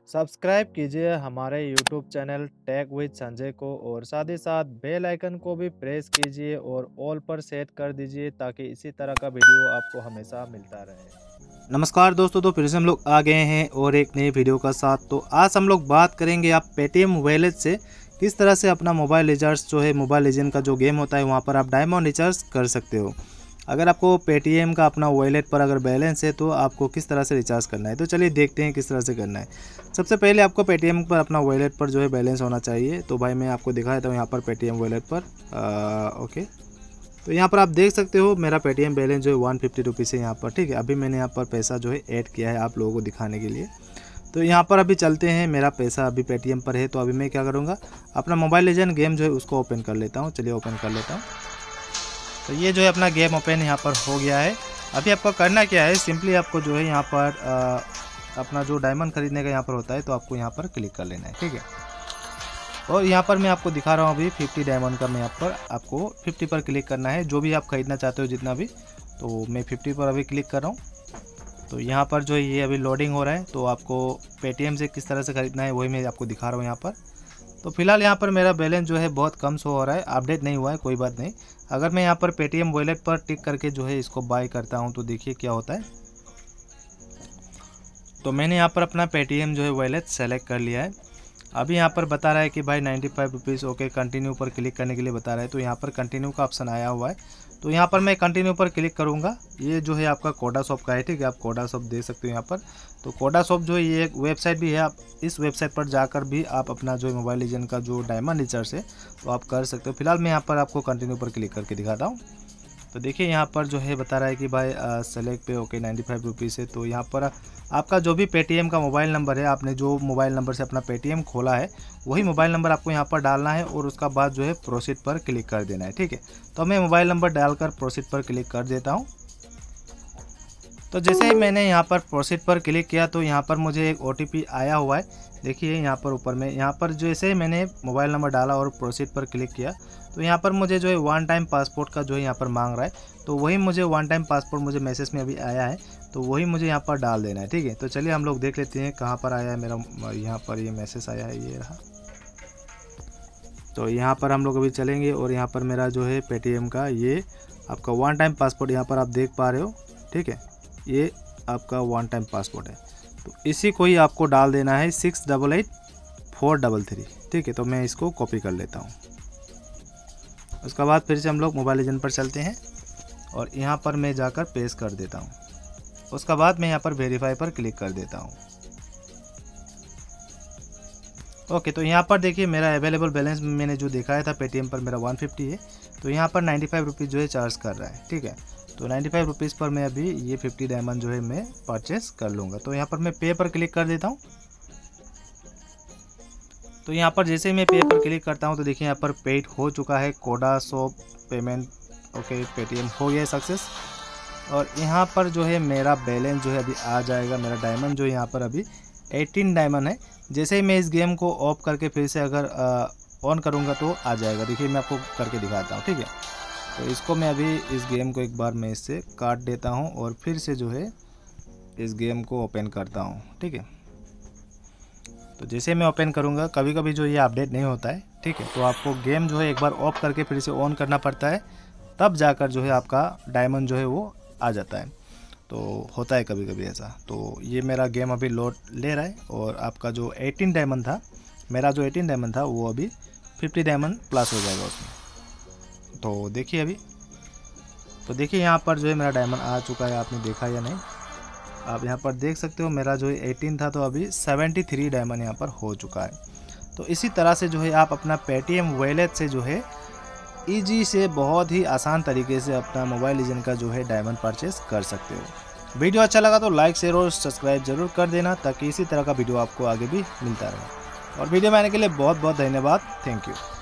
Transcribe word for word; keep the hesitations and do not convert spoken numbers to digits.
Subscribe कीजिए हमारे YouTube channel tech with Sanjay को और साथ ही साथ बेल आइकन को भी प्रेस कीजिए और ऑल पर सेट कर दीजिए ताकि इसी तरह का वीडियो आपको हमेशा मिलता रहे। नमस्कार दोस्तों, तो फिर से हम लोग आ गए हैं और एक नई वीडियो का साथ। तो आज हम लोग बात करेंगे आप पेटीएम वॉलेट से किस तरह से अपना मोबाइल रिचार्ज जो है मोबाइल लेजेंड का जो गेम होता है वहाँ पर आप डायमंड रिचार्ज कर सकते हो। अगर आपको पेटीएम का अपना वॉलेट पर अगर बैलेंस है तो आपको किस तरह से रिचार्ज करना है, तो चलिए देखते हैं किस तरह से करना है। सबसे पहले आपको पेटीएम पर अपना वॉलेट पर जो है बैलेंस होना चाहिए। तो भाई मैं आपको दिखाया था यहाँ पर पेटीएम वॉलेट पर आ, ओके। तो यहाँ पर आप देख सकते हो मेरा पेटीएम बैलेंस जो है वन फिफ्टी रुपीज़ है यहाँ पर, ठीक है। अभी मैंने यहाँ पर पैसा जो है ऐड किया है आप लोगों को दिखाने के लिए। तो यहाँ पर अभी चलते हैं, मेरा पैसा अभी पेटीएम पर है। तो अभी मैं क्या करूँगा, अपना मोबाइल लेजेंड गेम जो है उसको ओपन कर लेता हूँ। चलिए ओपन कर लेता हूँ। तो ये जो है अपना गेम ओपन यहाँ पर हो गया है। अभी आपको करना क्या है, सिंपली आपको जो है यहाँ पर आ, अपना जो डायमंड खरीदने का यहाँ पर होता है तो आपको यहाँ पर क्लिक कर लेना है, ठीक है। और यहाँ पर मैं आपको दिखा रहा हूँ अभी फिफ्टी डायमंड का, मैं यहाँ पर आपको फिफ्टी पर क्लिक करना है। जो भी आप खरीदना चाहते हो जितना भी, तो मैं फिफ्टी पर अभी क्लिक कर रहा हूँ। तो यहाँ पर जो है ये अभी लोडिंग हो रहा है। तो आपको पेटीएम से किस तरह से खरीदना है वही मैं आपको दिखा रहा हूँ यहाँ पर। तो फिलहाल यहाँ पर मेरा बैलेंस जो है बहुत कम शो हो रहा है, अपडेट नहीं हुआ है, कोई बात नहीं। अगर मैं यहाँ पर पेटीएम वॉलेट पर टिक करके जो है इसको बाय करता हूँ तो देखिए क्या होता है। तो मैंने यहाँ पर अपना पेटीएम जो है वॉलेट सेलेक्ट कर लिया है। अभी यहाँ पर बता रहा है कि भाई ninety five rupees okay, continue पर क्लिक करने के लिए बता रहा है। तो यहाँ पर कंटिन्यू का ऑप्शन आया हुआ है। तो यहाँ पर मैं कंटिन्यू पर क्लिक करूँगा। ये जो है आपका कोडा शॉप का है, ठीक है। आप कोडा शॉप देख सकते हो यहाँ पर। तो कोडा शॉप जो है ये एक वेबसाइट भी है, आप इस वेबसाइट पर जाकर भी आप अपना जो है मोबाइल लेजेंड का जो डायमंड रिचार्ज है तो आप कर सकते हो। फिलहाल मैं यहाँ पर आपको कंटिन्यू पर क्लिक करके दिखाता हूँ। तो देखिए यहाँ पर जो है बता रहा है कि भाई सेलेक्ट पे ओके नाइन्टी फाइव रुपीज़ है। तो यहाँ पर आपका जो भी पेटीएम का मोबाइल नंबर है, आपने जो मोबाइल नंबर से अपना पेटीएम खोला है वही मोबाइल नंबर आपको यहाँ पर डालना है और उसका बाद जो है प्रोसीड पर क्लिक कर देना है, ठीक है। तो मैं मोबाइल नंबर डालकर प्रोसीड पर क्लिक कर देता हूँ। तो जैसे ही मैंने यहाँ पर प्रोसीड पर क्लिक किया तो यहाँ पर मुझे एक ओटीपी आया हुआ है। देखिए यहाँ पर ऊपर में, यहाँ पर जैसे ही मैंने मोबाइल नंबर डाला और प्रोसीड पर क्लिक किया तो यहाँ पर मुझे जो है वन टाइम पासपोर्ट का जो है यहाँ पर मांग रहा है। तो वही मुझे वन टाइम पासपोर्ट मुझे मैसेज में अभी आया है, तो वही मुझे यहाँ पर डाल देना है, ठीक है। तो चलिए हम लोग देख लेते हैं कहाँ पर आया है मेरा। यहाँ पर ये मैसेज आया है, ये रहा। तो यहाँ पर हम लोग अभी चलेंगे और यहाँ पर मेरा जो है पेटीएम का ये आपका वन टाइम पासपोर्ट यहाँ पर आप देख पा रहे हो, ठीक है। ये आपका वन टाइम पासपोर्ट है। तो इसी को ही आपको डाल देना है six double eight four double three, ठीक है। तो मैं इसको कॉपी कर लेता हूँ। उसके बाद फिर से हम लोग मोबाइल लेजेंड पर चलते हैं और यहाँ पर मैं जाकर पेस्ट कर देता हूँ। उसके बाद मैं यहाँ पर वेरीफाई पर क्लिक कर देता हूँ। ओके, तो यहाँ पर देखिए मेरा अवेलेबल बैलेंस मैंने जो दिखाया था पेटीएम पर मेरा वन फिफ्टी है। तो यहाँ पर नाइन्टी फाइव रुपीज़ जो है चार्ज कर रहा है, ठीक है। तो नाइन्टी फाइव रुपीज़ पर मैं अभी ये फिफ्टी डायमंड जो है मैं परचेस कर लूँगा। तो यहाँ पर मैं पे पर क्लिक कर देता हूँ। तो यहाँ पर जैसे ही मैं पे पर क्लिक करता हूँ तो देखिए यहाँ पर पेड हो चुका है, कोडा शॉप पेमेंट ओके पेटीएम हो गया सक्सेस। और यहाँ पर जो है मेरा बैलेंस जो है अभी आ जाएगा। मेरा डायमंड जो है यहाँ पर अभी एटीन डायमंड है। जैसे ही मैं इस गेम को ऑफ करके फिर से अगर ऑन करूँगा तो आ जाएगा। देखिए मैं आपको करके दिखाता हूँ, ठीक है। तो इसको मैं अभी इस गेम को एक बार मैं इससे काट देता हूँ और फिर से जो है इस गेम को ओपन करता हूँ, ठीक है। तो जैसे मैं ओपन करूँगा, कभी कभी जो ये अपडेट नहीं होता है, ठीक है। तो आपको गेम जो है एक बार ऑफ करके फिर से ऑन करना पड़ता है, तब जाकर जो है आपका डायमंड जो है वो आ जाता है। तो होता है कभी कभी ऐसा। तो ये मेरा गेम अभी लोड ले रहा है और आपका जो एटीन डायमंड था, मेरा जो एटीन डायमंड था वो अभी फिफ्टी डायमंड प्लस हो जाएगा उसमें। तो देखिए अभी, तो देखिए यहाँ पर जो है मेरा डायमंड आ चुका है। आपने देखा या नहीं, आप यहाँ पर देख सकते हो मेरा जो है एटीन था तो अभी सेवेंटी थ्री डायमंड यहाँ पर हो चुका है। तो इसी तरह से जो है आप अपना पेटीएम वॉलेट से जो है ईजी से बहुत ही आसान तरीके से अपना मोबाइल लेजेंड का जो है डायमंड परचेस कर सकते हो। वीडियो अच्छा लगा तो लाइक शेयर और सब्सक्राइब जरूर कर देना ताकि इसी तरह का वीडियो आपको आगे भी मिलता रहे। और वीडियो में आने के लिए बहुत बहुत धन्यवाद। Thank you.